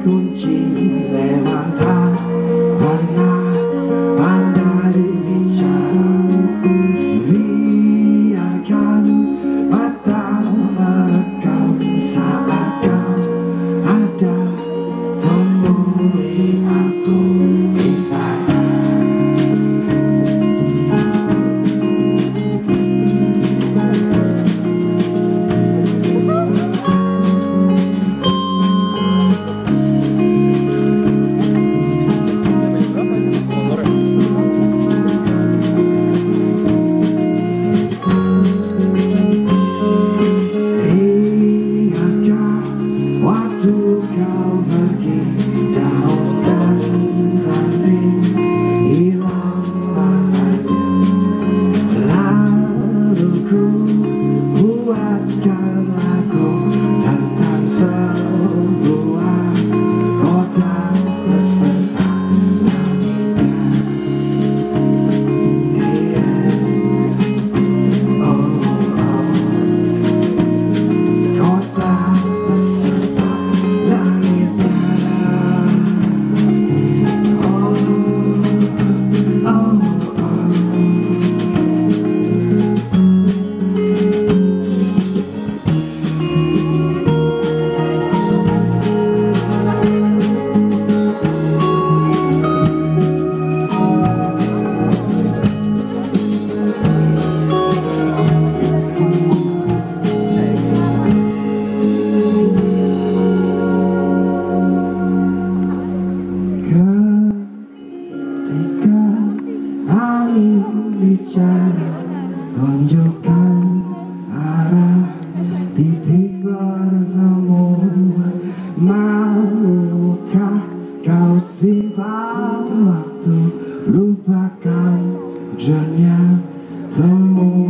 kunci memang tak pernah pandai bicara. Biarkan mata merekam saat kau ada, temui aku di sana. Waktu kau pergi, daun dan ranting hilang warnanya. Lalu ku buatkan lagu tentang sebuah kota beserta langitnya. Oh, oh. Kota beserta langitnya. Oh, oh, oh. Ketika angin bicara, tunjukkan arah titik bertemu. Maukah kau simpan waktu, lupakan dunia, temui